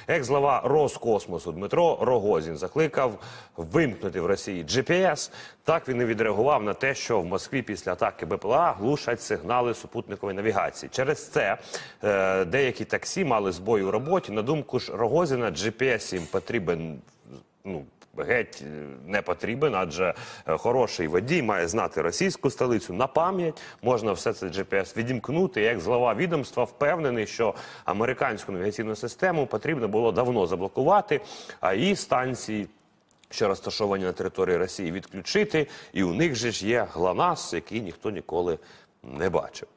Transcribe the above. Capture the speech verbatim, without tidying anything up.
Екс-глава Роскосмосу Дмитро Рогозін закликав вимкнути в Росії джі пі ес. Так він і відреагував на те, що в Москві після атаки Бе Пе Ел А глушать сигнали супутникової навігації. Через це е, деякі таксі мали збої у роботі. На думку ж Рогозіна, джі пі ес їм потрібен, ну, геть не потрібен, адже хороший водій має знати російську столицю на пам'ять, можна все це джі пі ес відімкнути. Як глава відомства впевнений, що американську навігаційну систему потрібно було давно заблокувати, а її станції, що розташовані на території Росії, відключити, і у них же ж є ГЛОНАСС, який ніхто ніколи не бачив.